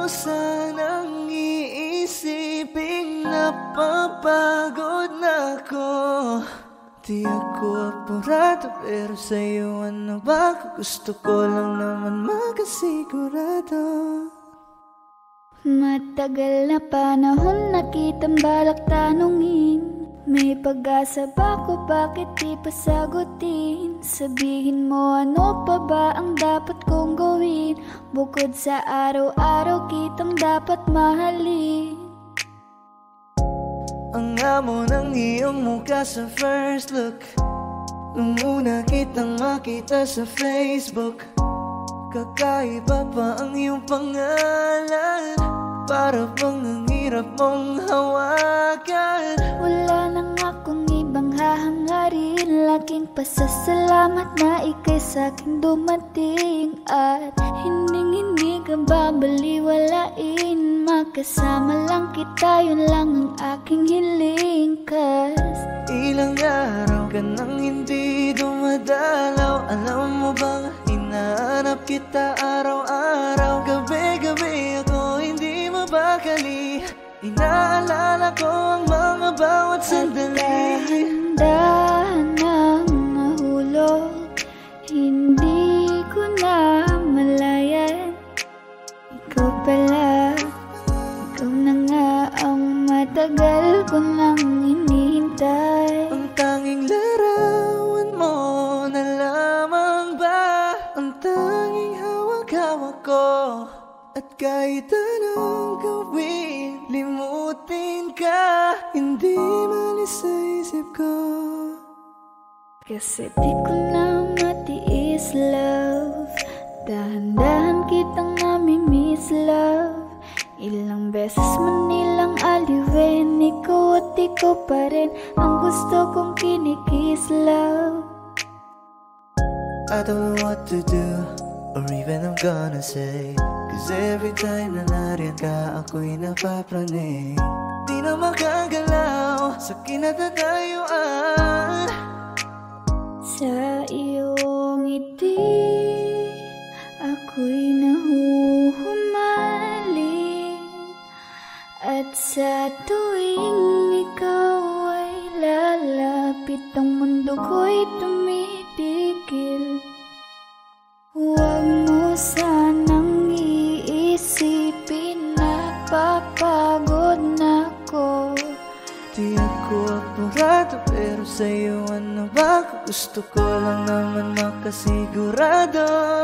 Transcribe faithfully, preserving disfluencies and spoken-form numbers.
mo sanang iisipin napapagod na ako. Di ako apurado pero sa'yo ano ba? Gusto ko lang naman makasigurado. Matagal na panahon na kitang balak tanungin, may pag-asa ba ko, bakit di pa sagutin? Sabihin mo ano pa ba ang dapat kong gawin, bukod sa araw-araw kitang dapat mahalin. Ang amo ng iyong mukha sa first look, nung una kitang makita sa Facebook. Kakaiba pa ang iyong pangalan, para bang ang hirap mong hawakan. Wala nang akong ibang hahangarin, laking pasasalamat na ika'y sa'king dumating. At hinding-hindi ka babaliwalain, makasama lang kita, yun lang ang aking hiling. Cause ilang araw ka nang hindi dumadalaw, alam mo bang hinahanap kita araw-araw. Gabi-gabi ako hindi mabakali, inaalala ko ang mga bawat sandali. Dahan ng nahulog, hindi ko na malayan. Ikaw pala, ikaw na nga ang matagal ko nang hinihintay. Ang tanging larawan mo na lamang ba ang tanging hawak-hawak ko. At kahit anong gawin, limutin ka, hindi malis sa isip ko. Kasi di ko na matiis, love. Dahan-dahan kitang nami-miss, love. Ilang beses man nilang aliwin, ikaw at ikaw pa rin ang gusto kong kinikiss, love. I don't know what to do, or even I'm gonna say, cause every time na nariyan ka, ako'y napapraning. Di na makagalaw sa kinatatayuan. Sa iyong ngiti, ako'y nahuhumaling. At sa tuwing ikaw ay lalapit, ang mundo ko'y tumitigil. Huwag mo sanang iisipin na papagod na ako. Di ako apurado pero sa'yo ano ba? Gusto ko lang naman makasigurado.